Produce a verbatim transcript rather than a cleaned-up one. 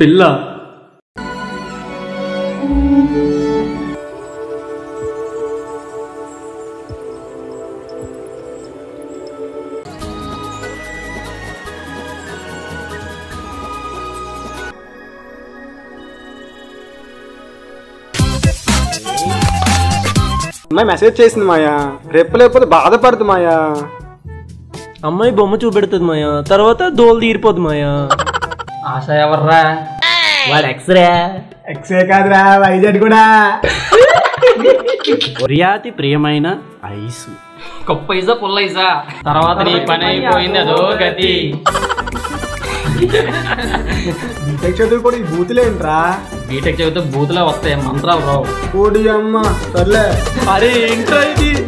పిల్ల. అమ్మాయి మెసేజ్ చేసింది మాయా, రేపు లేకపోతే బాధపడుతుంది మాయా. అమ్మాయి బొమ్మ చూపెడుతుంది మాయా, తర్వాత దోలు తీరిపోద్ది మాయా. ఆశ ఎవర్రా? వాడు ఎక్స్రే. ఎక్సే కాదురా, వైజాగ్ కూడా. ప్రియాతి ప్రియమైన ఐసు. కొప్పైజా పుల్లైజా. తర్వాత నీ పని అయిపోయింది, అదో గతి. బీటెక్ చదువు కూడా ఈ బూతులేంట్రా? బీటెక్ చదివితే బూతులే వస్తాయి, మంత్రాలు రావు. కోడి అమ్మ సర్లే. అరే ఏంట్రా ఇది?